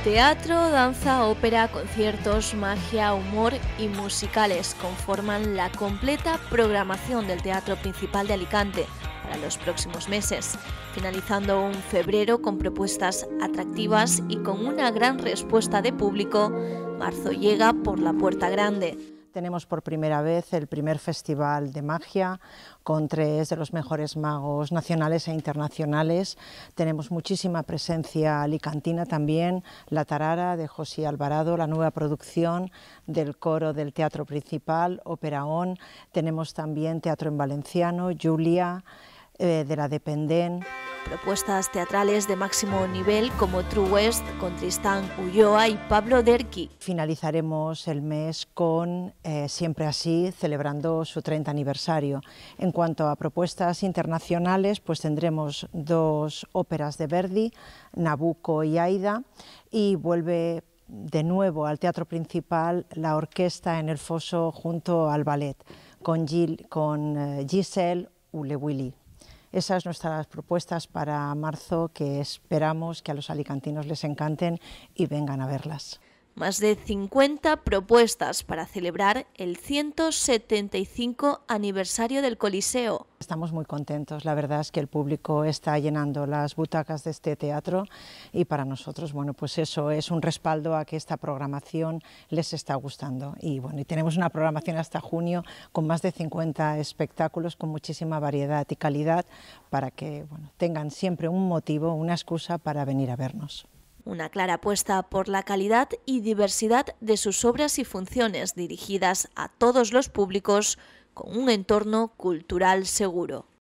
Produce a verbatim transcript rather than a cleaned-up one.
Teatro, danza, ópera, conciertos, magia, humor y musicales conforman la completa programación del Teatro Principal de Alicante para los próximos meses, finalizando un febrero con propuestas atractivas y con una gran respuesta de público. Marzo llega por la puerta grande. Tenemos por primera vez el primer festival de magia con tres de los mejores magos nacionales e internacionales. Tenemos muchísima presencia alicantina también, La Tarara de José Alvarado, la nueva producción del coro del Teatro Principal, Ópera On. Tenemos también teatro en valenciano, Julia, eh, de la Dependent. Propuestas teatrales de máximo nivel como True West con Tristán Ulloa y Pablo Derqui. Finalizaremos el mes con eh, Siempre Así, celebrando su treinta aniversario. En cuanto a propuestas internacionales, pues tendremos dos óperas de Verdi, Nabucco y Aida, y vuelve de nuevo al Teatro Principal la orquesta en el foso junto al ballet, con, Gil, con eh, Giselle Ulewili. Esas son nuestras propuestas para marzo, que esperamos que a los alicantinos les encanten y vengan a verlas. Más de cincuenta propuestas para celebrar el ciento setenta y cinco aniversario del Coliseo. Estamos muy contentos, la verdad es que el público está llenando las butacas de este teatro y para nosotros, bueno, pues eso es un respaldo a que esta programación les está gustando. Y bueno, y tenemos una programación hasta junio con más de cincuenta espectáculos con muchísima variedad y calidad para que, bueno, tengan siempre un motivo, una excusa para venir a vernos. Una clara apuesta por la calidad y diversidad de sus obras y funciones dirigidas a todos los públicos con un entorno cultural seguro.